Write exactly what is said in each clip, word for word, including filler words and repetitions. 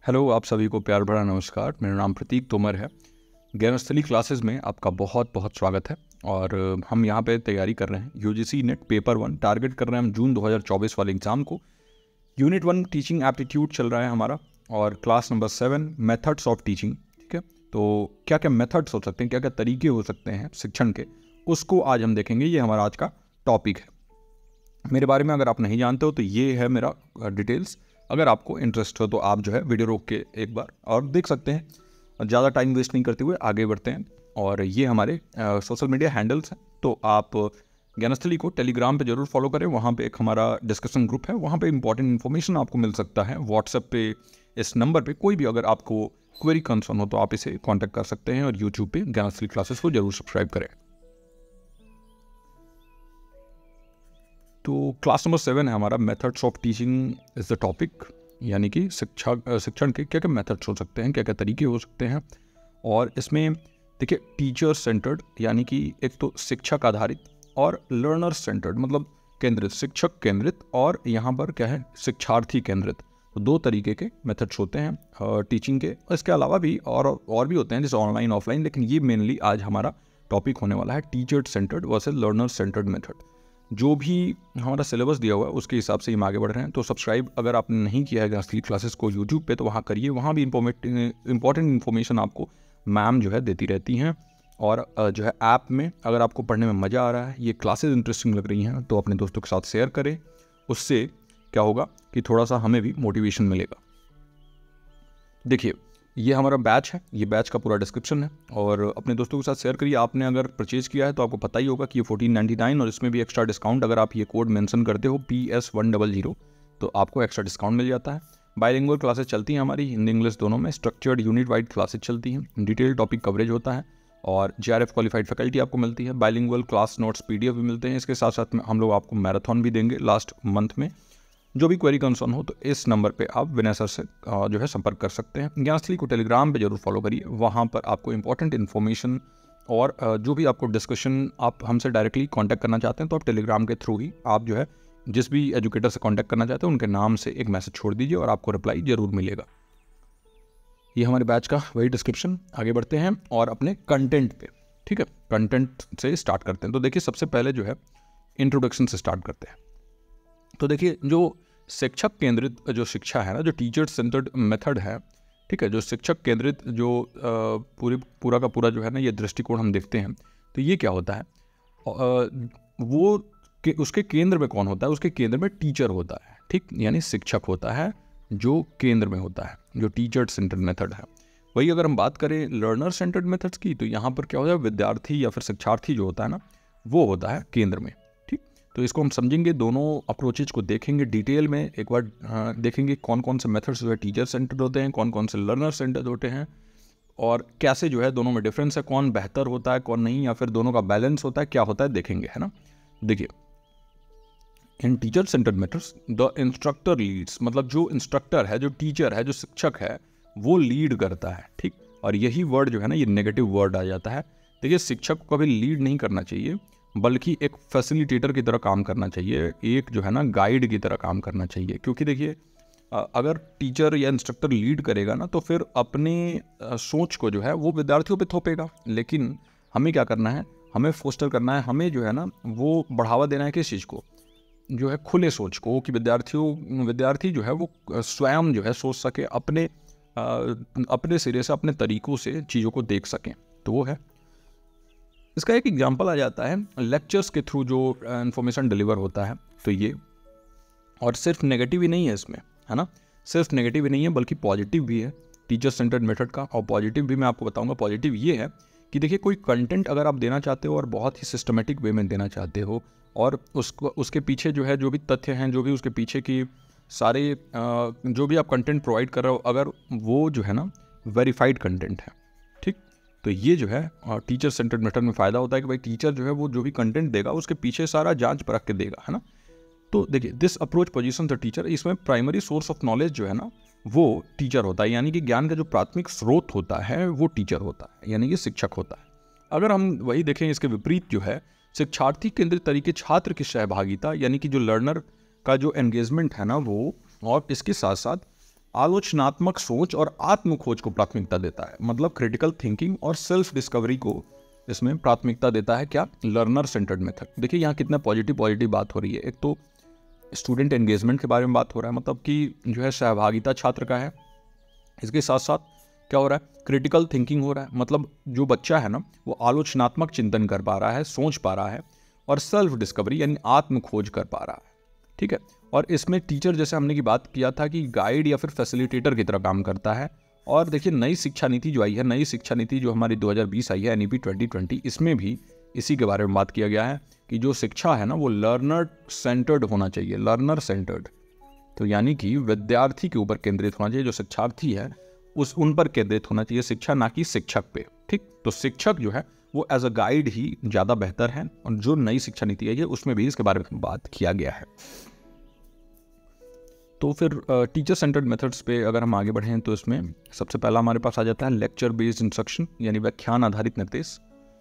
Hello, आप सभी को प्यार भरा नमस्कार। मेरा नाम प्रतीक तोमर है। ज्ञानस्थली क्लासेस में आपका बहुत बहुत स्वागत है। और हम यहाँ पे तैयारी कर रहे हैं UGC net paper one. Target कर रहे हैं हम जून दो हज़ार चौबीस वाले एग्ज़ाम को। यूनिट वन टीचिंग एप्टीट्यूड चल रहा है हमारा, और class number seven methods of teaching. ठीक है, तो क्या क्या मेथड्स हो सकते हैं, क्या क्या तरीके हो सकते हैं शिक्षण के, उसको आज हम देखेंगे। ये हमारा आज का टॉपिक है। मेरे बारे में अगर आप नहीं जानते हो तो ये है मेरा डिटेल्स। अगर आपको इंटरेस्ट हो तो आप जो है वीडियो रोक के एक बार और देख सकते हैं। ज़्यादा टाइम वेस्ट नहीं करते हुए आगे बढ़ते हैं। और ये हमारे सोशल मीडिया हैंडल्स हैं, तो आप ज्ञानस्थली को टेलीग्राम पे जरूर फॉलो करें। वहाँ पे एक हमारा डिस्कशन ग्रुप है, वहाँ पे इंपॉर्टेंट इन्फॉर्मेशन आपको मिल सकता है। व्हाट्सएप पे इस नंबर पे कोई भी अगर आपको क्वेरी कंसर्न हो तो आप इसे कॉन्टैक्ट कर सकते हैं। और यूट्यूब पे ज्ञानस्थली क्लासेस को जरूर सब्सक्राइब करें। तो क्लास नंबर सेवन है हमारा, methods of teaching is the topic. यानी कि शिक्षा शिक्षण के क्या क्या मेथड्स हो सकते हैं, क्या क्या तरीके हो सकते हैं। और इसमें देखिए, टीचर सेंटर्ड यानी कि एक तो शिक्षक आधारित, और लर्नर सेंटर्ड मतलब केंद्रित, शिक्षक केंद्रित, और यहाँ पर क्या है, शिक्षार्थी केंद्रित। तो दो तरीके के मेथड्स होते हैं टीचिंग के। इसके अलावा भी और और भी होते हैं, जैसे ऑनलाइन ऑफलाइन, लेकिन ये मेनली आज हमारा टॉपिक होने वाला है teacher centred versus learner centred method. जो भी हमारा सिलेबस दिया हुआ है उसके हिसाब से हम आगे बढ़ रहे हैं। तो सब्सक्राइब अगर आपने नहीं किया है ज्ञानस्थली क्लासेस को यूट्यूब पे, तो वहाँ करिए। वहाँ भी इंपॉर्टेंट इन्फॉर्मेशन आपको मैम जो है देती रहती हैं। और जो है ऐप में अगर आपको पढ़ने में मज़ा आ रहा है, ये क्लासेस इंटरेस्टिंग लग रही हैं, तो अपने दोस्तों के साथ शेयर करें। उससे क्या होगा कि थोड़ा सा हमें भी मोटिवेशन मिलेगा। देखिए, ये हमारा बैच है, ये बैच का पूरा डिस्क्रिप्शन है, और अपने दोस्तों के साथ शेयर करिए। आपने अगर परचेज किया है तो आपको पता ही होगा कि ये फोर्टीन नाइन्टी नाइन, और इसमें भी एक्स्ट्रा डिस्काउंट। अगर आप ये कोड मेंशन करते हो P S one double zero, तो आपको एक्स्ट्रा डिस्काउंट मिल जाता है। बाइलिंगुअल क्लासेस चलती हैं हमारी, हिंदी इंग्लिश दोनों में। स्ट्रक्चर्ड यूनिट वाइड क्लासेस चलती हैं, डिटेल टॉपिक कवरेज होता है, और जे आर एफ क्वालिफाइड फैकल्टी आपको मिलती है। Bilingual class notes P D F भी मिलते हैं। इसके साथ साथ में हम लोग आपको मैराथन भी देंगे लास्ट मंथ में। जो भी क्वेरी कंसर्न हो तो इस नंबर पे आप विनय सर से जो है संपर्क कर सकते हैं। ज्ञानस्थली को टेलीग्राम पे जरूर फॉलो करिए। वहाँ पर आपको इंपॉर्टेंट इन्फॉर्मेशन और जो भी आपको डिस्कशन आप हमसे डायरेक्टली कांटेक्ट करना चाहते हैं, तो आप टेलीग्राम के थ्रू ही आप जो है जिस भी एजुकेटर से कांटेक्ट करना चाहते हैं उनके नाम से एक मैसेज छोड़ दीजिए, और आपको रिप्लाई जरूर मिलेगा। ये हमारे बैच का वही डिस्क्रिप्शन। आगे बढ़ते हैं और अपने कंटेंट पे। ठीक है, कंटेंट से स्टार्ट करते हैं। तो देखिए, सबसे पहले जो है इंट्रोडक्शन से स्टार्ट करते हैं। तो देखिए, जो शिक्षक केंद्रित जो शिक्षा है ना, जो टीचर सेंटर्ड मेथड है, ठीक है, जो शिक्षक केंद्रित जो पूरी पूरा का पूरा जो है ना ये दृष्टिकोण हम देखते हैं, तो ये क्या होता है, वो के, उसके केंद्र में कौन होता है? उसके केंद्र में टीचर होता है। ठीक, यानी शिक्षक होता है जो केंद्र में होता है, जो टीचर सेंटर्ड मेथड है। वही अगर हम बात करें लर्नर सेंटर्ड मेथड्स की, तो यहाँ पर क्या होता है, विद्यार्थी या फिर शिक्षार्थी जो होता है ना, वो होता है केंद्र में। तो इसको हम समझेंगे, दोनों अप्रोचेज को देखेंगे डिटेल में। एक बार देखेंगे कौन कौन से मेथड्स जो है टीचर सेंटर्ड होते हैं, कौन कौन से लर्नर सेंटर्ड होते हैं, और कैसे जो है दोनों में डिफरेंस है, कौन बेहतर होता है कौन नहीं, या फिर दोनों का बैलेंस होता है, क्या होता है, देखेंगे, है ना। देखिए, इन teacher centred methods the instructor Leeds, मतलब जो इंस्ट्रक्टर है, जो टीचर है, जो शिक्षक है, वो लीड करता है। ठीक, और यही वर्ड जो है ना ये नेगेटिव वर्ड आ जाता है। देखिए, शिक्षक को कभी लीड नहीं करना चाहिए, बल्कि एक फैसिलिटेटर की तरह काम करना चाहिए, एक जो है ना गाइड की तरह काम करना चाहिए। क्योंकि देखिए, अगर टीचर या इंस्ट्रक्टर लीड करेगा ना, तो फिर अपने सोच को जो है वो विद्यार्थियों पे थोपेगा। लेकिन हमें क्या करना है, हमें फोस्टर करना है, हमें जो है ना वो बढ़ावा देना है किस चीज़ को, जो है खुले सोच को, कि विद्यार्थियों विद्यार्थी जो है वो स्वयं जो है सोच सके, अपने अपने सिरे से, अपने तरीक़ों से चीज़ों को देख सकें। तो वो है। इसका एक एग्जांपल आ जाता है लेक्चर्स के थ्रू जो इन्फॉर्मेशन डिलीवर होता है, तो ये, और सिर्फ नेगेटिव ही नहीं है इसमें, है ना, सिर्फ नेगेटिव ही नहीं है बल्कि पॉजिटिव भी है टीचर सेंटर्ड मेथड का। और पॉजिटिव भी मैं आपको बताऊंगा। पॉजिटिव ये है कि देखिए, कोई कंटेंट अगर आप देना चाहते हो और बहुत ही सिस्टमेटिक वे में देना चाहते हो, और उसको उसके पीछे जो है जो भी तथ्य हैं, जो भी उसके पीछे की सारे जो भी आप कंटेंट प्रोवाइड कर रहे हो, अगर वो जो है ना वेरीफाइड कंटेंट है, तो ये जो है टीचर सेंटर्ड मेथड में फ़ायदा होता है कि भाई टीचर जो है वो जो भी कंटेंट देगा उसके पीछे सारा जांच परख के देगा, है ना। तो देखिए, this approach position the teacher, इसमें प्राइमरी सोर्स ऑफ नॉलेज जो है ना वो टीचर होता है। यानी कि ज्ञान का जो प्राथमिक स्रोत होता है वो टीचर होता है, यानी कि शिक्षक होता है। अगर हम वही देखें, इसके विपरीत जो है शिक्षार्थी केंद्रित तरीके, छात्र की सहभागिता, यानी कि जो लर्नर का जो एंगेजमेंट है ना वो, और इसके साथ साथ आलोचनात्मक सोच और आत्म खोज को प्राथमिकता देता है। मतलब क्रिटिकल थिंकिंग और सेल्फ डिस्कवरी को इसमें प्राथमिकता देता है। क्या? Learner centred method. देखिए यहाँ कितना पॉजिटिव पॉजिटिव बात हो रही है। एक तो स्टूडेंट एंगेजमेंट के बारे में बात हो रहा है, मतलब कि जो है सहभागिता छात्र का है। इसके साथ साथ क्या हो रहा है? क्रिटिकल थिंकिंग हो रहा है, मतलब जो बच्चा है ना वो आलोचनात्मक चिंतन कर पा रहा है, सोच पा रहा है, और सेल्फ डिस्कवरी यानी आत्म खोज कर पा रहा है। ठीक है। और इसमें टीचर, जैसे हमने की बात किया था कि गाइड या फिर फैसिलिटेटर की तरह काम करता है। और देखिए नई शिक्षा नीति जो आई है, नई शिक्षा नीति जो हमारी दो हज़ार बीस आई है, एनईपी ट्वेंटी ट्वेंटी, इसमें भी इसी के बारे में बात किया गया है कि जो शिक्षा है ना वो लर्नर सेंटर्ड होना चाहिए। लर्नर सेंटर्ड तो यानी कि विद्यार्थी के ऊपर केंद्रित होना चाहिए। जो शिक्षार्थी है उस उन पर केंद्रित होना चाहिए शिक्षा, ना कि शिक्षक पे। ठीक। तो शिक्षक जो है वो एज अ गाइड ही ज़्यादा बेहतर है। और जो नई शिक्षा नीति आई है उसमें भी इसके बारे में बात किया गया है। तो फिर टीचर सेंटर्ड मेथड्स पे अगर हम आगे बढ़ें तो इसमें सबसे पहला हमारे पास आ जाता है लेक्चर बेस्ड इंस्ट्रक्शन, यानी व्याख्यान आधारित निर्देश।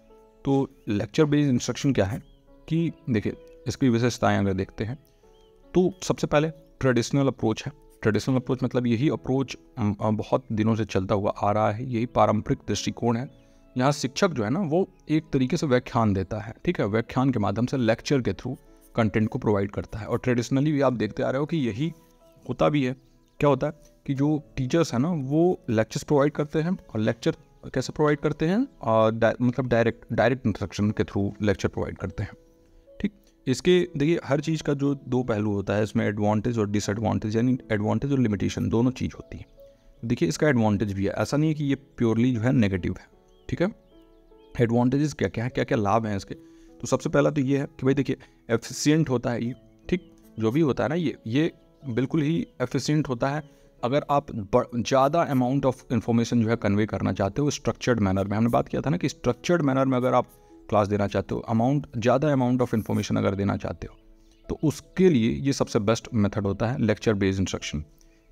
तो लेक्चर बेस्ड इंस्ट्रक्शन क्या है कि देखिए इसकी विशेषताएं अगर देखते हैं तो सबसे पहले ट्रेडिशनल अप्रोच है। ट्रेडिशनल अप्रोच मतलब यही अप्रोच बहुत दिनों से चलता हुआ आ रहा है, यही पारंपरिक दृष्टिकोण है। यहाँ शिक्षक जो है ना वो एक तरीके से व्याख्यान देता है। ठीक है। व्याख्यान के माध्यम से लेक्चर के थ्रू कंटेंट को प्रोवाइड करता है। और ट्रेडिशनली भी आप देखते आ रहे हो कि यही होता भी है। क्या होता है कि जो टीचर्स हैं ना वो लेक्चर्स प्रोवाइड करते हैं। और लेक्चर कैसे प्रोवाइड करते हैं? और डा, मतलब डायरेक्ट डायरेक्ट इंस्ट्रक्शन के थ्रू लेक्चर प्रोवाइड करते हैं। ठीक। इसके देखिए हर चीज़ का जो दो पहलू होता है, इसमें एडवांटेज और डिसएडवांटेज, यानी एडवांटेज और लिमिटेशन दोनों चीज़ होती है। देखिए इसका एडवांटेज भी है, ऐसा नहीं है कि ये प्योरली जो है नेगेटिव है। ठीक है। एडवांटेजेस क्या क्या है, क्या क्या लाभ हैं इसके? तो सबसे पहला तो ये है कि भाई देखिए एफिशिएंट होता है ये। ठीक। जो भी होता है ना ये ये बिल्कुल ही एफिशिएंट होता है। अगर आप ज़्यादा अमाउंट ऑफ इन्फॉर्मेशन जो है कन्वे करना चाहते हो स्ट्रक्चर्ड मैनर में, हमने बात किया था ना कि स्ट्रक्चर्ड मैनर में अगर आप क्लास देना चाहते हो, अमाउंट ज़्यादा अमाउंट ऑफ इन्फॉर्मेशन अगर देना चाहते हो, तो उसके लिए ये सबसे बेस्ट मेथड होता है लेक्चर बेस्ड इंस्ट्रक्शन।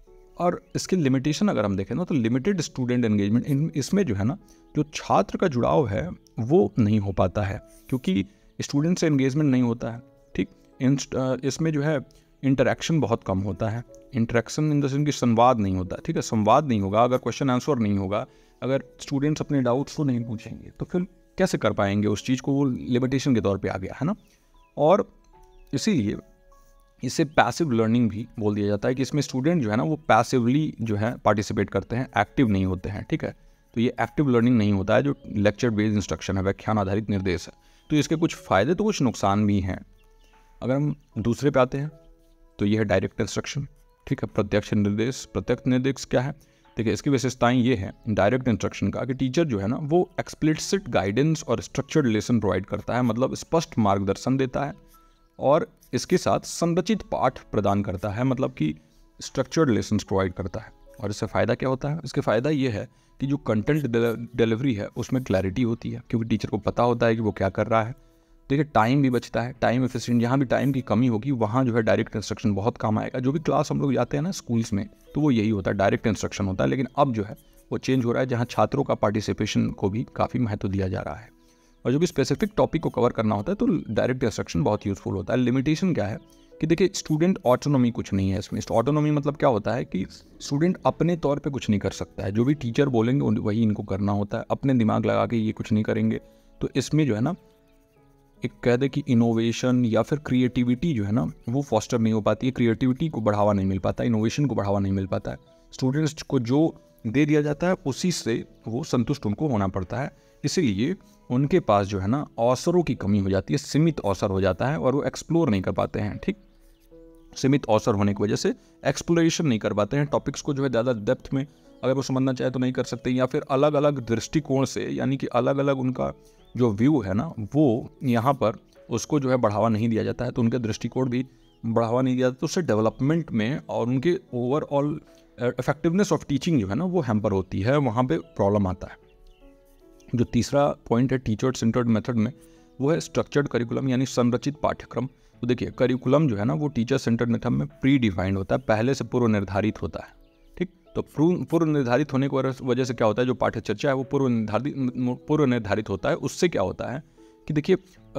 और इसकी लिमिटेशन अगर हम देखें ना तो लिमिटेड स्टूडेंट एंगेजमेंट, इन इसमें जो है ना जो छात्र का जुड़ाव है वो नहीं हो पाता है, क्योंकि स्टूडेंट से एंगेजमेंट नहीं होता है। ठीक। इसमें जो है इंटरेक्शन बहुत कम होता है। इंटरेक्शन इन द सेंस कि संवाद नहीं होता। ठीक है। संवाद नहीं होगा, अगर क्वेश्चन आंसर नहीं होगा, अगर स्टूडेंट्स अपने डाउट्स को नहीं पूछेंगे तो फिर कैसे कर पाएंगे उस चीज़ को? वो लिमिटेशन के तौर पे आ गया है ना। और इसीलिए इसे पैसिव लर्निंग भी बोल दिया जाता है कि इसमें स्टूडेंट जो है ना वो पैसिवली जो है पार्टिसिपेट करते हैं, एक्टिव नहीं होते हैं। ठीक है। तो ये एक्टिव लर्निंग नहीं होता है जो लेक्चर बेस्ड इंस्ट्रक्शन है, व्याख्यान आधारित निर्देश है। तो इसके कुछ फ़ायदे तो कुछ नुकसान भी हैं। अगर हम दूसरे पे आते हैं तो ये है डायरेक्ट इंस्ट्रक्शन। ठीक है। प्रत्यक्ष निर्देश। प्रत्यक्ष निर्देश क्या है? देखिए इसकी विशेषताएं ये है डायरेक्ट इंस्ट्रक्शन का कि टीचर जो है ना वो एक्सप्लिसिट गाइडेंस और स्ट्रक्चर्ड लेसन प्रोवाइड करता है, मतलब स्पष्ट मार्गदर्शन देता है। और इसके साथ संरचित पाठ प्रदान करता है, मतलब कि स्ट्रक्चर्ड लेसन प्रोवाइड करता है। और इससे फ़ायदा क्या होता है? इसके फ़ायदा ये है कि जो कंटेंट डिलीवरी है उसमें क्लैरिटी होती है, क्योंकि टीचर को पता होता है कि वो क्या कर रहा है। देखिए टाइम भी बचता है, टाइम एफिशिएंट। जहाँ भी टाइम की कमी होगी वहाँ जो है डायरेक्ट इंस्ट्रक्शन बहुत काम आएगा। जो भी क्लास हम लोग जाते हैं ना स्कूल्स में तो वो यही होता है, डायरेक्ट इंस्ट्रक्शन होता है। लेकिन अब जो है वो चेंज हो रहा है, जहाँ छात्रों का पार्टिसिपेशन को भी काफ़ी महत्व दिया जा रहा है। और जो भी स्पेसिफिक टॉपिक को कवर करना होता है तो डायरेक्ट इंस्ट्रक्शन बहुत यूज़फुल होता है। लिमिटेशन क्या है कि देखिए स्टूडेंट ऑटोनॉमी कुछ नहीं है इसमें। ऑटोनॉमी मतलब क्या होता है कि स्टूडेंट अपने तौर पे कुछ नहीं कर सकता है, जो भी टीचर बोलेंगे वही इनको करना होता है, अपने दिमाग लगा के ये कुछ नहीं करेंगे। तो इसमें जो है ना एक कह दे कि इनोवेशन या फिर क्रिएटिविटी जो है ना वो फॉस्टर नहीं हो पाती है, क्रिएटिविटी को बढ़ावा नहीं मिल पाता, इनोवेशन को बढ़ावा नहीं मिल पाता है। स्टूडेंट्स को जो दे दिया जाता है उसी से वो संतुष्ट उनको होना पड़ता है। इसीलिए उनके पास जो है ना अवसरों की कमी हो जाती है, सीमित अवसर हो जाता है और वो एक्सप्लोर नहीं कर पाते हैं। ठीक। सीमित अवसर होने की वजह से एक्सप्लोरेशन नहीं कर पाते हैं, टॉपिक्स को जो है ज़्यादा डेप्थ में अगर वो समझना चाहे तो नहीं कर सकते, या फिर अलग अलग दृष्टिकोण से, यानी कि अलग अलग उनका जो व्यू है ना वो यहाँ पर उसको जो है बढ़ावा नहीं दिया जाता है, तो उनके दृष्टिकोण भी बढ़ावा नहीं दिया जाता, तो उससे डेवलपमेंट में और उनके ओवरऑल इफेक्टिवनेस ऑफ टीचिंग जो है ना वो हैम्पर होती है, वहाँ पे प्रॉब्लम आता है। जो तीसरा पॉइंट है टीचर सेंटर्ड मेथड में वो है स्ट्रक्चर्ड करिकुलम, यानी संरचित पाठ्यक्रम। तो देखिए करिकुलम जो है ना वो टीचर सेंटर्ड मेथड में प्री डिफाइंड होता है, पहले से पूर्व निर्धारित होता है। ठीक। तो पूर्व निर्धारित होने की वजह से क्या होता है, जो पाठ्य चर्चा है वो पूर्व निर्धारित पूर्व निर्धारित होता है। उससे क्या होता है कि देखिए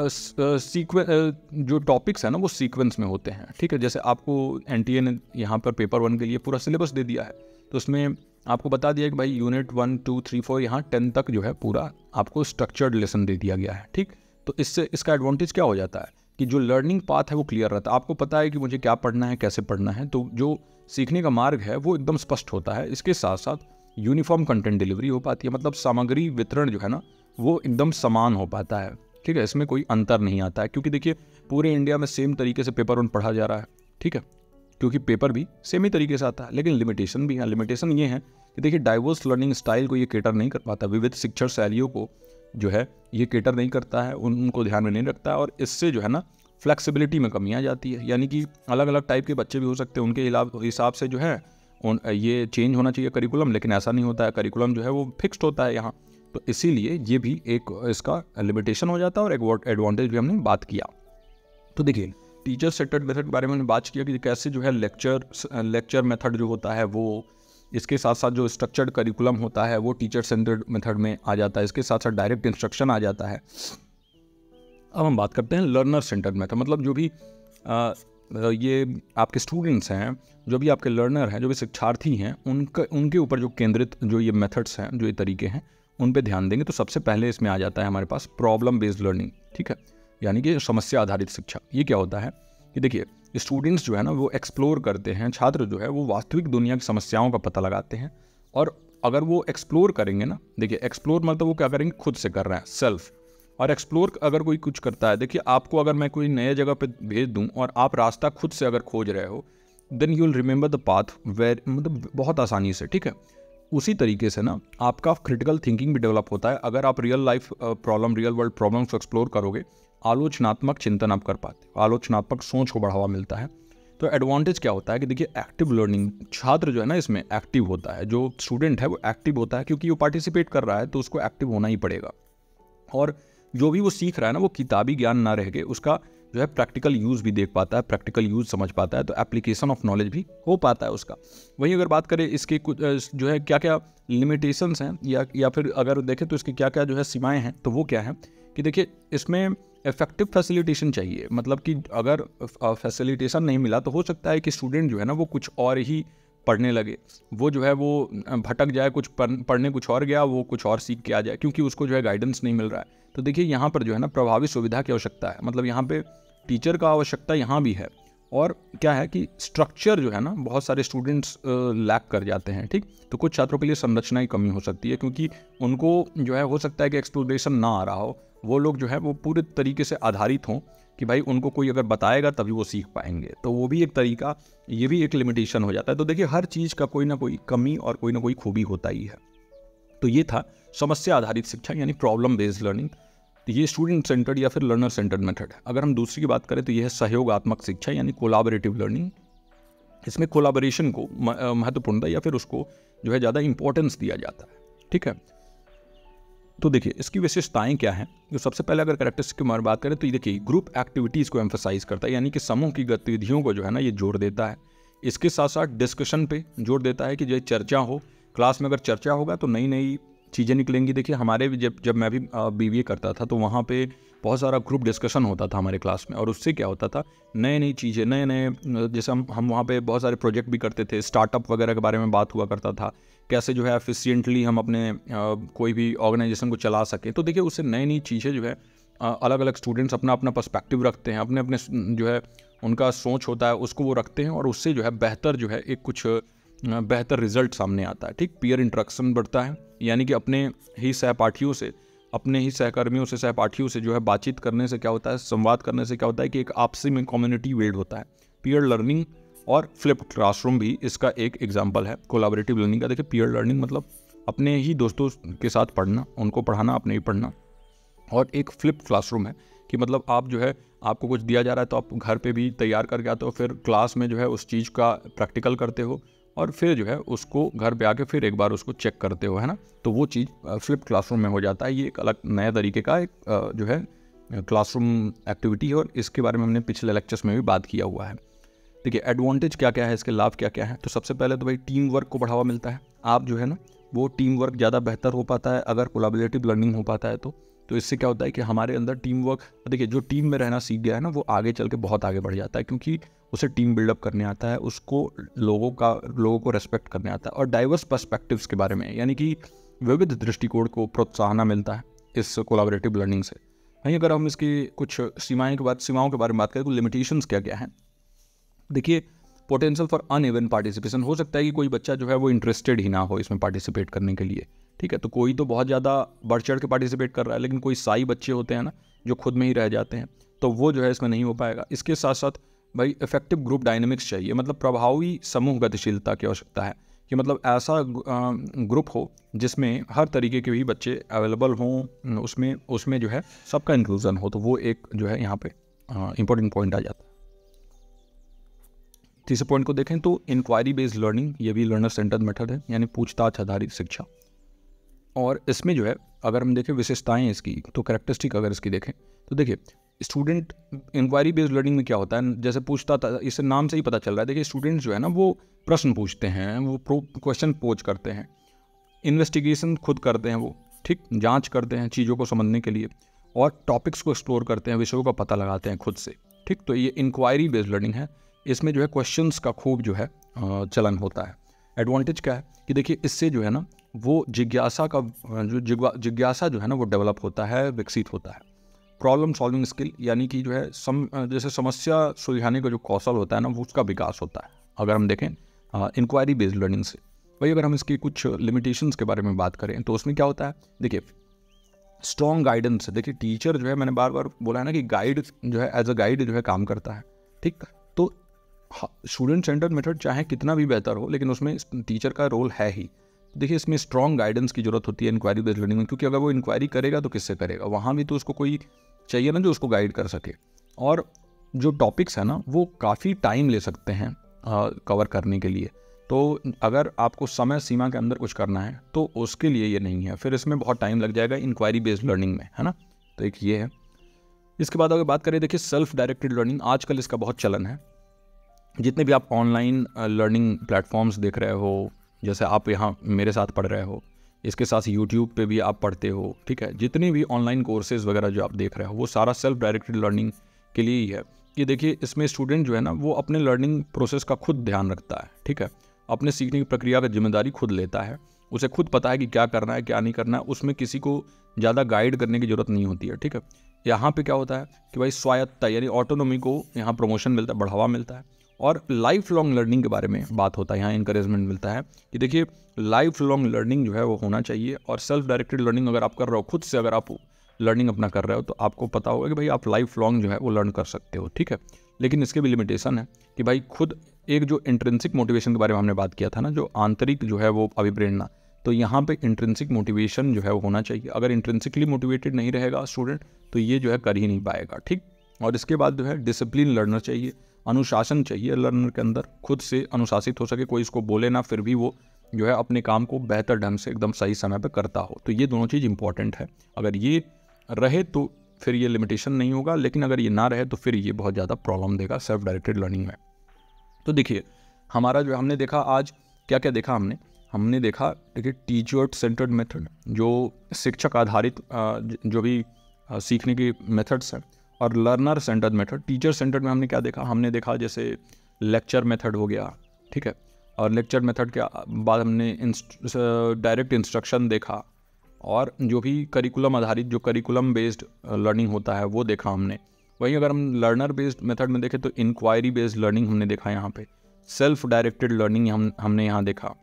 सीक्वेंस जो टॉपिक्स है ना वो सीक्वेंस में होते हैं। ठीक है। जैसे आपको एनटीए ने यहाँ पर पेपर वन के लिए पूरा सिलेबस दे दिया है, तो उसमें आपको बता दिया कि भाई unit one two three four यहाँ टेन तक जो है पूरा आपको स्ट्रक्चर्ड लेसन दे दिया गया है, ठीक। तो इससे इसका एडवांटेज क्या हो जाता है कि जो लर्निंग पाथ है वो क्लियर रहता है, आपको पता है कि मुझे क्या पढ़ना है, कैसे पढ़ना है, तो जो सीखने का मार्ग है वो एकदम स्पष्ट होता है। इसके साथ साथ यूनिफॉर्म कंटेंट डिलीवरी हो पाती है, मतलब सामग्री वितरण जो है ना वो एकदम समान हो पाता है, ठीक है। इसमें कोई अंतर नहीं आता है, क्योंकि देखिए पूरे इंडिया में सेम तरीके से पेपर वन पढ़ा जा रहा है, ठीक है, क्योंकि पेपर भी सेम ही तरीके से आता है। लेकिन लिमिटेशन भी है, लिमिटेशन ये है कि देखिए डाइवर्स लर्निंग स्टाइल को ये केटर नहीं कर पाता, विविध शिक्षण शैलियों को जो है ये केटर नहीं करता है, उन उनको ध्यान में नहीं रखता है, और इससे जो है ना फ्लेक्सिबिलिटी में कमी आ जाती है। यानी कि अलग अलग टाइप के बच्चे भी हो सकते हैं, उनके हिसाब से जो है उन ये चेंज होना चाहिए करिकुलम, लेकिन ऐसा नहीं होता है, करिकुलम जो है वो फिक्स्ड होता है यहाँ। तो इसीलिए ये भी एक इसका लिमिटेशन हो जाता है, और एक एडवांटेज भी हमने बात किया। तो देखिए टीचर सेंटर्ड मेथड के बारे में हमने बात किया कि कैसे जो है लेक्चर लेक्चर मेथड जो होता है वो, इसके साथ साथ जो स्ट्रक्चर्ड करिकुलम होता है वो टीचर सेंटर्ड मेथड में आ जाता है, इसके साथ साथ डायरेक्ट इंस्ट्रक्शन आ जाता है। अब हम बात करते हैं लर्नर सेंटर्ड मेथड, मतलब जो भी आ, ये आपके स्टूडेंट्स हैं, जो भी आपके लर्नर हैं, जो भी शिक्षार्थी हैं, उनका उनके ऊपर जो केंद्रित जो ये मेथड्स हैं, जो ये तरीके हैं, उन पे ध्यान देंगे। तो सबसे पहले इसमें आ जाता है हमारे पास प्रॉब्लम बेस्ड लर्निंग, ठीक है, यानी कि समस्या आधारित शिक्षा। ये क्या होता है कि देखिए स्टूडेंट्स जो है ना वो एक्सप्लोर करते हैं, छात्र जो है वो वास्तविक दुनिया की समस्याओं का पता लगाते हैं, और अगर वो एक्सप्लोर करेंगे ना, देखिए एक्सप्लोर मतलब वो क्या करेंगे, खुद से कर रहे हैं, सेल्फ। और एक्सप्लोर अगर कोई कुछ करता है, देखिए आपको अगर मैं कोई नए जगह पे भेज दूं और आप रास्ता खुद से अगर खोज रहे हो, then you will remember the path where, मतलब बहुत आसानी से, ठीक है। उसी तरीके से ना आपका क्रिटिकल थिंकिंग भी डेवलप होता है। अगर आप real life problem, real world problems को एक्सप्लोर करोगे, आलोचनात्मक चिंतन आप कर पाते हो, आलोचनात्मक सोच को बढ़ावा मिलता है। तो एडवांटेज क्या होता है कि देखिए एक्टिव लर्निंग, छात्र जो है ना इसमें एक्टिव होता है, जो स्टूडेंट है वो एक्टिव होता है, क्योंकि वो पार्टिसिपेट कर रहा है तो उसको एक्टिव होना ही पड़ेगा। और जो भी वो सीख रहा है ना वो किताबी ज्ञान ना रह के उसका जो है प्रैक्टिकल यूज़ भी देख पाता है, प्रैक्टिकल यूज़ समझ पाता है, तो एप्लीकेशन ऑफ नॉलेज भी हो पाता है उसका। वहीं अगर बात करें इसके कुछ जो है क्या क्या लिमिटेशंस हैं, या या फिर अगर देखें तो इसकी क्या क्या जो है सीमाएं हैं, तो वो क्या है कि देखिए इसमें इफेक्टिव फैसिलिटेशन चाहिए। मतलब कि अगर फैसिलिटेशन नहीं मिला तो हो सकता है कि स्टूडेंट जो है ना वो कुछ और ही पढ़ने लगे, वो जो है वो भटक जाए, कुछ पढ़ने कुछ और गया, वो कुछ और सीख के आ जाए, क्योंकि उसको जो है गाइडेंस नहीं मिल रहा है। तो देखिए यहाँ पर जो है ना प्रभावी सुविधा की आवश्यकता है, मतलब यहाँ पे टीचर का आवश्यकता यहाँ भी है। और क्या है कि स्ट्रक्चर जो है ना बहुत सारे स्टूडेंट्स लैक कर जाते हैं, ठीक। तो कुछ छात्रों के लिए संरचना की कमी हो सकती है, क्योंकि उनको जो है हो सकता है कि एक्सप्लोरेशन ना आ रहा हो, वो लोग जो है वो पूरे तरीके से आधारित हों कि भाई उनको कोई अगर बताएगा तभी वो सीख पाएंगे, तो वो भी एक तरीका, ये भी एक लिमिटेशन हो जाता है। तो देखिए हर चीज़ का कोई ना कोई कमी और कोई ना कोई खूबी होता ही है। तो ये था समस्या आधारित शिक्षा यानी प्रॉब्लम बेस्ड लर्निंग। तो ये स्टूडेंट सेंटर्ड या फिर लर्नर सेंटर्ड मेथड है। अगर हम दूसरी की बात करें तो यह है सहयोगात्मक शिक्षा यानी कोलाबरेटिव लर्निंग। इसमें कोलाबोरेशन को महत्वपूर्णता या फिर उसको जो है ज़्यादा इंपॉर्टेंस दिया जाता है, ठीक है। तो देखिए इसकी विशेषताएं क्या हैं। तो सबसे पहले अगर कैरेक्टरिस्टिक की बात करें तो ये देखिए ग्रुप एक्टिविटीज़ को एम्फसाइज करता है, यानी कि समूह की गतिविधियों को जो है ना ये जोड़ देता है। इसके साथ साथ डिस्कशन पे जोड़ देता है कि जो चर्चा हो, क्लास में अगर चर्चा होगा तो नई नई चीज़ें निकलेंगी। देखिए हमारे जब जब मैं भी बीबीए करता था तो वहाँ पे बहुत सारा ग्रुप डिस्कशन होता था हमारे क्लास में, और उससे क्या होता था नए नई चीज़ें, नए नए जैसे हम हम वहाँ पे बहुत सारे प्रोजेक्ट भी करते थे, स्टार्टअप वगैरह के बारे में बात हुआ करता था, कैसे जो है एफिशिएंटली हम अपने आ, कोई भी ऑर्गेनाइजेशन को चला सकें। तो देखिए उससे नई नई चीज़ें जो है अलग अलग स्टूडेंट्स अपना अपना पर्सपेक्टिव रखते हैं, अपने अपने जो है उनका सोच होता है उसको वो रखते हैं, और उससे जो है बेहतर जो है एक कुछ बेहतर रिजल्ट सामने आता है, ठीक। पीयर इंटरेक्शन बढ़ता है, यानी कि अपने ही सहपाठियों से, अपने ही सहकर्मियों से, सहपाठियों से जो है बातचीत करने से क्या होता है, संवाद करने से क्या होता है कि एक आपसी में कम्युनिटी बिल्ड होता है। पीयर लर्निंग और फ्लिप्ड क्लासरूम भी इसका एक एग्जाम्पल है कोलैबोरेटिव लर्निंग का। देखिए पीयर लर्निंग मतलब अपने ही दोस्तों के साथ पढ़ना, उनको पढ़ाना, अपने ही पढ़ना, और एक फ्लिप्ड क्लासरूम है कि मतलब आप जो है आपको कुछ दिया जा रहा है तो आप घर पे भी तैयार करके आते हो, फिर क्लास में जो है उस चीज़ का प्रैक्टिकल करते हो, और फिर जो है उसको घर पे आके फिर एक बार उसको चेक करते हो, है ना। तो वो चीज़ फ्लिप क्लासरूम में हो जाता है। ये एक अलग नया तरीके का एक जो है क्लासरूम एक्टिविटी है, और इसके बारे में हमने पिछले लेक्चर्स में भी बात किया हुआ है। देखिए एडवांटेज क्या क्या है, इसके लाभ क्या क्या है। तो सबसे पहले तो भाई टीम वर्क को बढ़ावा मिलता है। आप जो है ना वो टीम वर्क ज़्यादा बेहतर हो पाता है अगर कोलैबोरेटिव लर्निंग हो पाता है तो तो इससे क्या होता है कि हमारे अंदर टीम वर्क, देखिए जो टीम में रहना सीख गया है ना वो आगे चल के बहुत आगे बढ़ जाता है, क्योंकि उसे टीम बिल्डअप करने आता है, उसको लोगों का लोगों को रेस्पेक्ट करने आता है, और डाइवर्स पर्सपेक्टिव्स के बारे में, यानी कि विविध दृष्टिकोण को प्रोत्साहन मिलता है इस कोलैबोरेटिव लर्निंग से। वहीं अगर हम इसकी कुछ सीमाएं के बात सीमाओं के बारे में बात करें तो लिमिटेशंस क्या क्या हैं। देखिए, पोटेंशियल फॉर अनइवन पार्टिसिपेशन, हो सकता है कि कोई बच्चा जो है वो इंटरेस्टेड ही ना हो इसमें पार्टिसिपेट करने के लिए, ठीक है। तो कोई तो बहुत ज़्यादा बढ़ चढ़ के पार्टिसिपेट कर रहा है, लेकिन कोई साई बच्चे होते हैं ना जो खुद में ही रह जाते हैं, तो वो जो है इसमें नहीं हो पाएगा। इसके साथ साथ भाई इफेक्टिव ग्रुप डायनेमिक्स चाहिए, मतलब प्रभावी समूह गतिशीलता की आवश्यकता है, कि मतलब ऐसा ग्रुप हो जिसमें हर तरीके के भी बच्चे अवेलेबल हों, उसमें उसमें जो है सबका इंक्लूजन हो, तो वो एक जो है यहाँ पे इंपॉर्टेंट पॉइंट आ जाता है। तीसरे पॉइंट को देखें तो इंक्वायरी बेस्ड लर्निंग, ये भी लर्नर सेंटर्ड मेथड है, यानी पूछताछ आधारित शिक्षा। और इसमें जो है अगर हम देखें विशेषताएं इसकी, तो कैरेक्टरिस्टिक अगर इसकी देखें तो देखिए, स्टूडेंट इंक्वायरी बेस्ड लर्निंग में क्या होता है, जैसे पूछता था, इस नाम से ही पता चल रहा है। देखिए, स्टूडेंट्स जो है ना वो प्रश्न पूछते हैं, वो क्वेश्चन पोज करते हैं, इन्वेस्टिगेशन खुद करते हैं, वो ठीक जांच करते हैं चीज़ों को समझने के लिए, और टॉपिक्स को एक्सप्लोर करते हैं, विषयों का पता लगाते हैं खुद से, ठीक। तो ये इंक्वायरी बेस्ड लर्निंग है। इसमें जो है क्वेश्चंस का खूब जो है चलन होता है। एडवांटेज क्या है कि देखिए, इससे जो है ना वो जिज्ञासा का जो जिज्ञासा जो है ना वो डेवलप होता है, विकसित होता है। प्रॉब्लम सॉल्विंग स्किल, यानी कि जो है सम जैसे समस्या सुलझाने का जो कौशल होता है ना वो उसका विकास होता है अगर हम देखें इंक्वायरी बेस्ड लर्निंग से। वही अगर हम इसकी कुछ लिमिटेशंस के बारे में बात करें तो उसमें क्या होता है, देखिए स्ट्रॉन्ग गाइडेंस। देखिए, टीचर जो है, मैंने बार बार बोला है ना कि गाइड जो है एज अ गाइड जो है काम करता है, ठीक। तो स्टूडेंट सेंटर्ड मेथड चाहे कितना भी बेहतर हो, लेकिन उसमें टीचर का रोल है ही। देखिए, इसमें स्ट्रॉन्ग गाइडेंस की जरूरत होती है इंक्वायरी बेस्ड लर्निंग में, क्योंकि अगर वो इंक्वायरी करेगा तो किससे करेगा, वहाँ भी तो उसको कोई चाहिए ना जो उसको गाइड कर सके। और जो टॉपिक्स है ना वो काफ़ी टाइम ले सकते हैं आ, कवर करने के लिए। तो अगर आपको समय सीमा के अंदर कुछ करना है तो उसके लिए ये नहीं है, फिर इसमें बहुत टाइम लग जाएगा इंक्वायरी बेस्ड लर्निंग में, है ना। तो एक ये है। इसके बाद अगर बात करें, देखिए सेल्फ डायरेक्टेड लर्निंग, आजकल इसका बहुत चलन है। जितने भी आप ऑनलाइन लर्निंग प्लेटफॉर्म्स देख रहे हो, जैसे आप यहाँ मेरे साथ पढ़ रहे हो, इसके साथ यूट्यूब पे भी आप पढ़ते हो, ठीक है। जितने भी ऑनलाइन कोर्सेज वगैरह जो आप देख रहे हो वो सारा सेल्फ डायरेक्टेड लर्निंग के लिए ही है। कि देखिए, इसमें स्टूडेंट जो है ना वो अपने लर्निंग प्रोसेस का खुद ध्यान रखता है, ठीक है। अपने सीखने की प्रक्रिया का जिम्मेदारी खुद लेता है, उसे खुद पता है कि क्या करना है क्या नहीं करना है, उसमें किसी को ज़्यादा गाइड करने की ज़रूरत नहीं होती है, ठीक है। यहाँ पे क्या होता है कि भाई स्वायत्तता यानी ऑटोनोमी को यहाँ प्रमोशन मिलता है, बढ़ावा मिलता है। और लाइफ लॉन्ग लर्निंग के बारे में बात होता है, यहाँ इंकरेजमेंट मिलता है कि देखिए लाइफ लॉन्ग लर्निंग जो है वो होना चाहिए। और सेल्फ डायरेक्टेड लर्निंग अगर आप कर रहे हो, खुद से अगर आप लर्निंग अपना कर रहे हो, तो आपको पता होगा कि भाई आप लाइफ लॉन्ग जो है वो लर्न कर सकते हो, ठीक है। लेकिन इसके भी लिमिटेशन है कि भाई खुद एक जो इंट्रिंसिक मोटिवेशन के बारे में हमने बात किया था ना, जो आंतरिक जो है वो अभिप्रेरणा, तो यहाँ पे इंट्रिंसिक मोटिवेशन जो है वो होना चाहिए। अगर इंट्रिंसिकली मोटिवेटेड नहीं रहेगा स्टूडेंट तो ये जो है कर ही नहीं पाएगा, ठीक। और इसके बाद जो है डिसिप्लिन लर्नर चाहिए, अनुशासन चाहिए लर्नर के अंदर, खुद से अनुशासित हो सके, कोई इसको बोले ना, फिर भी वो जो है अपने काम को बेहतर ढंग से एकदम सही समय पे करता हो। तो ये दोनों चीज़ इंपॉर्टेंट है। अगर ये रहे तो फिर ये लिमिटेशन नहीं होगा, लेकिन अगर ये ना रहे तो फिर ये बहुत ज़्यादा प्रॉब्लम देगा सेल्फ डायरेक्टेड लर्निंग में। तो देखिए, हमारा जो हमने देखा आज क्या क्या देखा हमने हमने देखा देखिए टीचर सेंटर्ड मेथड, जो शिक्षक आधारित जो भी सीखने की मेथड्स हैं, और learner centred method. Teacher centred में हमने क्या देखा, हमने देखा जैसे लेक्चर मेथड हो गया, ठीक है। और लेक्चर मेथड के बाद हमने डायरेक्ट इंस्ट्रक्शन देखा, और जो भी करिकुलम आधारित जो करिकुलम बेस्ड लर्निंग होता है वो देखा हमने। वहीं अगर हम लर्नर बेस्ड मेथड में देखें तो इंक्वायरी बेस्ड लर्निंग हमने देखा यहाँ पे, सेल्फ डायरेक्टेड लर्निंग हम हमने यहाँ देखा।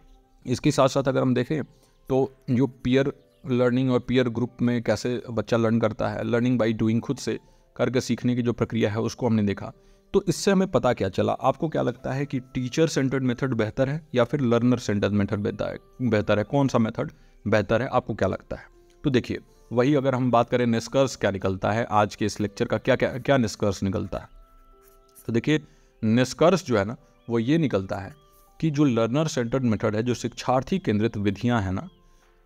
इसके साथ साथ अगर हम देखें तो जो पीयर लर्निंग और पीयर ग्रुप में कैसे बच्चा लर्न करता है, लर्निंग बाय डूइंग, खुद से करके सीखने की जो प्रक्रिया है उसको हमने देखा। तो इससे हमें पता क्या चला, आपको क्या लगता है कि टीचर सेंटर्ड मेथड बेहतर है या फिर लर्नर सेंटर्ड मेथड बेहतर है बेहतर है कौन सा मेथड बेहतर है, आपको क्या लगता है? तो देखिए, वही अगर हम बात करें निष्कर्ष क्या निकलता है आज के इस लेक्चर का, क्या क्या क्या निष्कर्ष निकलता है, तो देखिए निष्कर्ष जो है ना वो ये निकलता है कि जो लर्नर सेंटर्ड मेथड है, जो शिक्षार्थी केंद्रित विधियां हैं ना,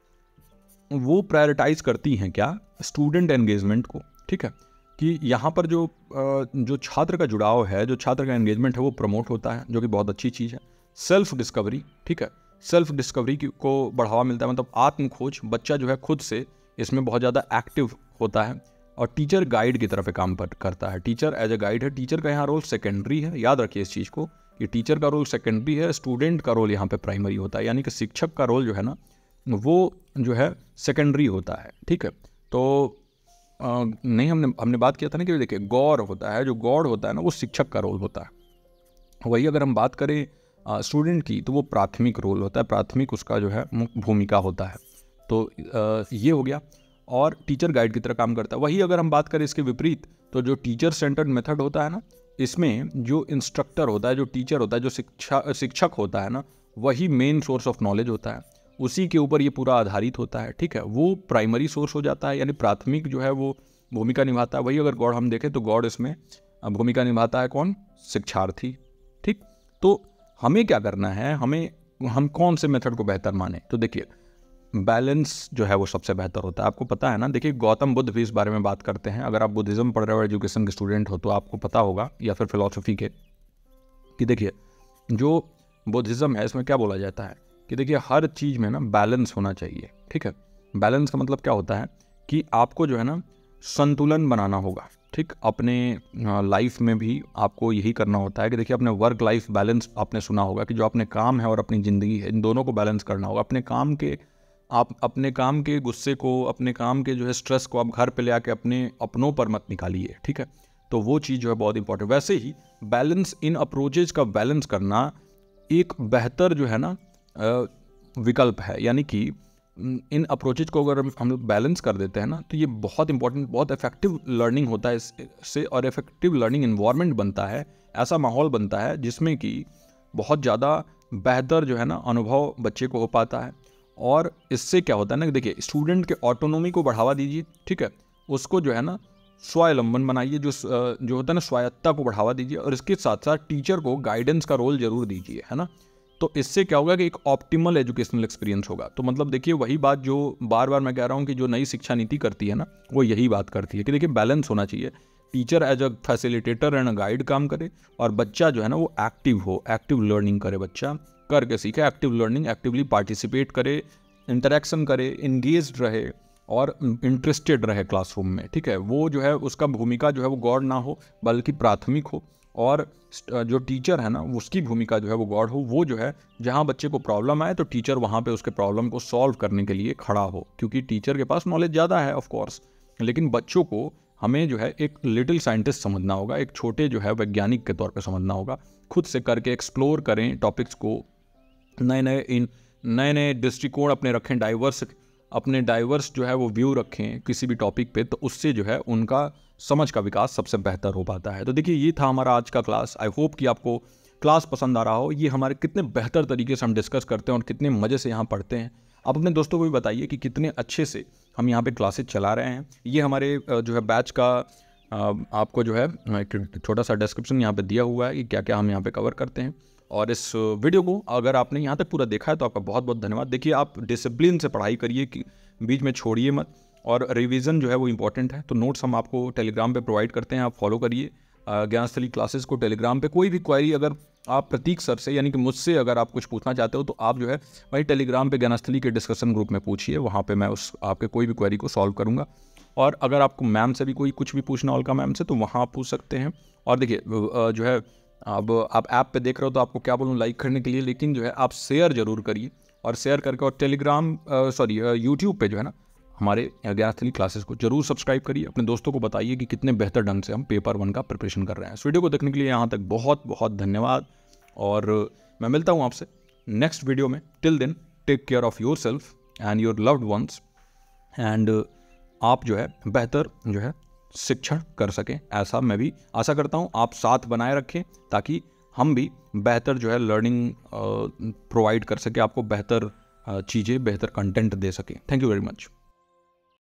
वो प्रायोरिटाइज करती हैं क्या, स्टूडेंट एंगेजमेंट को, ठीक है। कि यहाँ पर जो जो छात्र का जुड़ाव है, जो छात्र का एंगेजमेंट है वो प्रमोट होता है, जो कि बहुत अच्छी चीज़ है। सेल्फ डिस्कवरी, ठीक है, सेल्फ डिस्कवरी को बढ़ावा मिलता है, मतलब आत्म खोज, बच्चा जो है खुद से इसमें बहुत ज़्यादा एक्टिव होता है, और टीचर गाइड की तरफ काम पर करता है। टीचर एज ए गाइड है, टीचर का यहाँ रोल सेकेंडरी है। याद रखिए इस चीज़ को कि टीचर का रोल सेकेंडरी है, स्टूडेंट का रोल यहाँ पे प्राइमरी होता है, यानी कि शिक्षक का रोल जो है ना वो जो है सेकेंडरी होता है। ठीक है, तो आ, नहीं हमने हमने बात किया था ना कि देखिए गॉड होता है, जो गॉड होता है ना वो शिक्षक का रोल होता है। वही अगर हम बात करें स्टूडेंट की तो वो प्राथमिक रोल होता है, प्राथमिक उसका जो है भूमिका होता है। तो आ, ये हो गया, और टीचर गाइड की तरह काम करता है। वही अगर हम बात करें इसके विपरीत, तो जो टीचर सेंटर्ड मेथड होता है ना, इसमें जो इंस्ट्रक्टर होता है, जो टीचर होता है, जो शिक्षा शिक्षक होता है ना, वही मेन सोर्स ऑफ नॉलेज होता है, उसी के ऊपर ये पूरा आधारित होता है। ठीक है, वो प्राइमरी सोर्स हो जाता है, यानी प्राथमिक जो है वो भूमिका निभाता है। वही अगर गॉड हम देखें तो गॉड इसमें भूमिका निभाता है कौन? शिक्षार्थी। ठीक, तो हमें क्या करना है, हमें हम कौन से मेथड को बेहतर माने? तो देखिए बैलेंस जो है वो सबसे बेहतर होता है, आपको पता है ना। देखिए गौतम बुद्ध भी इस बारे में बात करते हैं। अगर आप बुद्धिज़्म पढ़ रहे हो, एजुकेशन के स्टूडेंट हो, तो आपको पता होगा, या फिर फिलॉसफी के, कि देखिए जो बुद्धिज़्म है इसमें क्या बोला जाता है कि देखिए हर चीज़ में ना बैलेंस होना चाहिए। ठीक है, बैलेंस का मतलब क्या होता है कि आपको जो है ना संतुलन बनाना होगा। ठीक, अपने लाइफ में भी आपको यही करना होता है कि देखिए अपने वर्क लाइफ बैलेंस, आपने सुना होगा कि जो अपने काम है और अपनी ज़िंदगी है, इन दोनों को बैलेंस करना होगा। अपने काम के आप अपने काम के गुस्से को, अपने काम के जो है स्ट्रेस को आप घर पे ले आके अपने अपनों पर मत निकालिए। ठीक है, तो वो चीज़ जो है बहुत इंपॉर्टेंट। वैसे ही बैलेंस इन अप्रोचेज का बैलेंस करना एक बेहतर जो है ना विकल्प है, यानी कि इन अप्रोचेज को अगर हम लोग बैलेंस कर देते हैं ना, तो ये बहुत इंपॉर्टेंट, बहुत इफेक्टिव लर्निंग होता है इससे, और इफेक्टिव लर्निंग इन्वायरमेंट बनता है, ऐसा माहौल बनता है जिसमें कि बहुत ज़्यादा बेहतर जो है ना अनुभव बच्चे को हो पाता है। और इससे क्या होता है ना कि देखिए स्टूडेंट के ऑटोनॉमी को बढ़ावा दीजिए। ठीक है, उसको जो है ना स्वावलंबन बनाइए, जो जो होता है ना स्वायत्तता को बढ़ावा दीजिए, और इसके साथ साथ टीचर को गाइडेंस का रोल जरूर दीजिए, है ना। तो इससे क्या होगा कि एक ऑप्टिमल एजुकेशनल एक्सपीरियंस होगा। तो मतलब देखिए वही बात जो बार बार मैं कह रहा हूँ कि जो नई शिक्षा नीति करती है ना, वो यही बात करती है कि देखिए बैलेंस होना चाहिए। Teacher as a facilitator and a guide काम करे, और बच्चा जो है ना वो एक्टिव हो, एक्टिव लर्निंग करे, बच्चा करके सीखे, एक्टिव लर्निंग, एक्टिवली पार्टिसिपेट करे, इंटरेक्शन करे, इंगेज्ड रहे और इंटरेस्टेड रहे क्लासरूम में। ठीक है, वो जो है उसका भूमिका जो है वो गॉड ना हो बल्कि प्राथमिक हो, और जो टीचर है ना उसकी भूमिका जो है वो गॉड हो। वो जो है जहाँ बच्चे को प्रॉब्लम आए तो टीचर वहाँ पे उसके प्रॉब्लम को सॉल्व करने के लिए खड़ा हो, क्योंकि टीचर के पास नॉलेज ज़्यादा है ऑफ कोर्स, लेकिन बच्चों को हमें जो है एक लिटिल साइंटिस्ट समझना होगा, एक छोटे जो है वैज्ञानिक के तौर पे समझना होगा। खुद से करके एक्सप्लोर करें टॉपिक्स को, नए नए इन नए नए दृष्टिकोण अपने रखें, डाइवर्स अपने डाइवर्स जो है वो व्यू रखें किसी भी टॉपिक पे, तो उससे जो है उनका समझ का विकास सबसे बेहतर हो पाता है। तो देखिए ये था हमारा आज का क्लास। आई होप कि आपको क्लास पसंद आ रहा हो। ये हमारे कितने बेहतर तरीके से हम डिस्कस करते हैं और कितने मज़े से यहाँ पढ़ते हैं। आप अपने दोस्तों को भी बताइए कि कितने अच्छे से हम यहाँ पे क्लासेज चला रहे हैं। ये हमारे जो है बैच का आपको जो है एक छोटा सा डिस्क्रिप्शन यहाँ पे दिया हुआ है कि क्या क्या हम यहाँ पे कवर करते हैं। और इस वीडियो को अगर आपने यहाँ तक पूरा देखा है तो आपका बहुत बहुत धन्यवाद। देखिए आप डिसिप्लिन से पढ़ाई करिए, कि बीच में छोड़िए मत, और रिवीजन जो है वो इंपॉर्टेंट है। तो नोट्स हम आपको टेलीग्राम पे प्रोवाइड करते हैं, आप फॉलो करिए ज्ञानस्थली क्लासेस को टेलीग्राम पे। कोई भी क्वेरी अगर आप प्रतीक सर से यानी कि मुझसे अगर आप कुछ पूछना चाहते हो तो आप जो है वही टेलीग्राम पे ज्ञानस्थली के डिस्कशन ग्रुप में पूछिए, वहाँ पे मैं उस आपके कोई भी क्वेरी को सॉल्व करूँगा। और अगर आपको मैम से भी कोई कुछ भी पूछना अलका मैम से, तो वहाँ आप पूछ सकते हैं। और देखिए जो है अब आप ऐप पे देख रहे हो तो आपको क्या बोलूँ लाइक करने के लिए, लेकिन जो है आप शेयर जरूर करिए, और शेयर करके और टेलीग्राम सॉरी यूट्यूब पे जो है ना हमारे ज्ञानस्थली क्लासेस को जरूर सब्सक्राइब करिए। अपने दोस्तों को बताइए कि कितने बेहतर ढंग से हम पेपर वन का प्रिपरेशन कर रहे हैं। इस वीडियो को देखने के लिए यहाँ तक बहुत बहुत धन्यवाद, और मैं मिलता हूँ आपसे नेक्स्ट वीडियो में। Till then take care of your self and your loved ones, and आप जो है बेहतर जो है शिक्षण कर सकें, ऐसा मैं भी आशा करता हूँ। आप साथ बनाए रखें ताकि हम भी बेहतर जो है लर्निंग प्रोवाइड कर सके, आपको बेहतर चीज़ें, बेहतर कंटेंट दे सकें। Thank you very much.